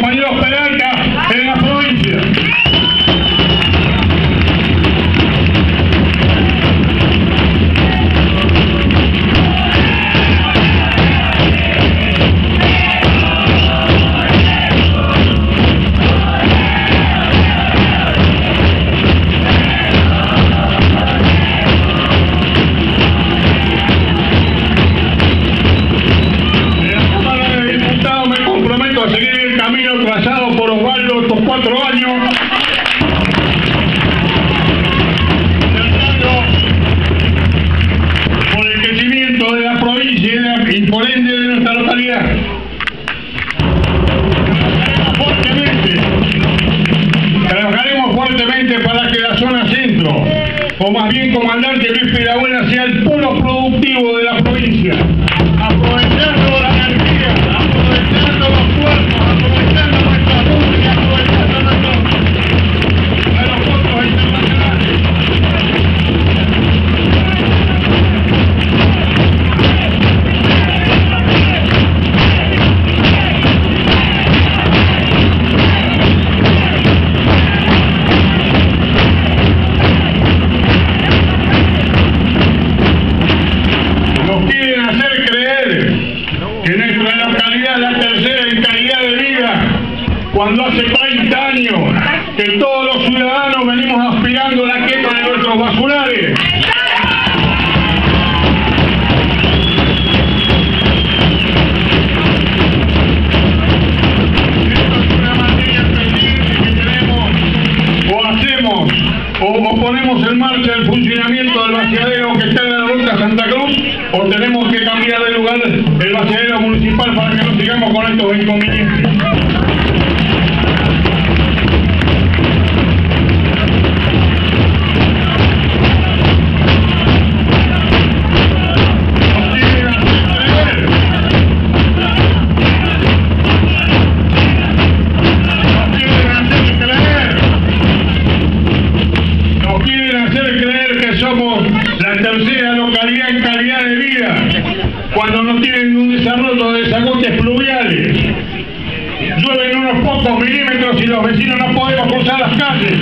compañeros Peralta en la provincia. Trazado por Osvaldo estos 4 años, por el crecimiento de la provincia y por ende de nuestra localidad. Trabajaremos fuertemente para que la zona centro, o más bien comandante Luis Piedrabuena, sea el polo productivo de la provincia, aprovechando la energía, aprovechando los puertos, aprovechando nuestra música, aprovechando nuestros aeropuertos internacionales. Nos quieren hacer creer que nuestra localidad es la tercera en calidad de vida, cuando hace 30 años que todos los ciudadanos venimos aspirando la quema de nuestros basurales. Esto es una materia pendiente que tenemos, o hacemos, o ponemos en marcha el funcionamiento del vaciadero que está en la ruta Santa Cruz, o tenemos que cambiar de lugar el vaciadero municipal para que no sigamos con estos inconvenientes. Nos quieren hacer creer que somos la tercera localidad en calidad de vida, cuando no tienen un desarrollo de desagotes pluviales. Llueven unos pocos milímetros y los vecinos no podemos cruzar las calles.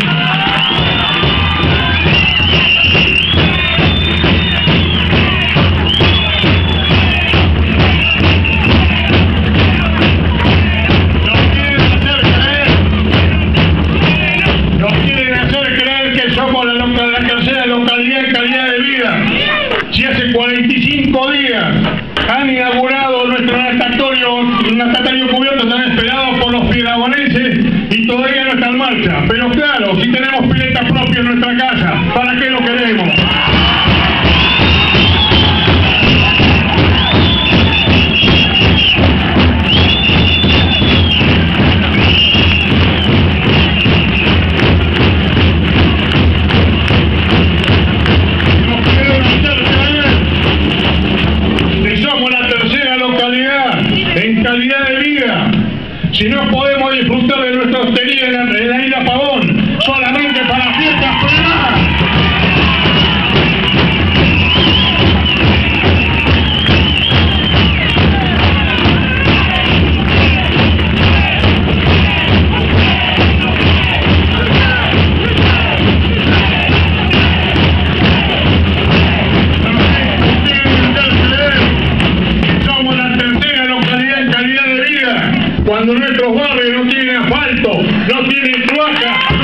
Nos quieren hacer creer que somos la tercera localidad en calidad de vida, si hace 45 días han inaugurado nuestro natatorio cubierto tan esperado por los piedrabuenses y todavía no está en marcha. Pero claro, si tenemos pileta propia en nuestra casa, ¿para qué lo queremos? En calidad de vida, si no podemos disfrutar de nuestra hostería en la isla Pavón, solamente para fiestas privadas. Cuando nuestros barrios no tienen asfalto, no tienen cloaca,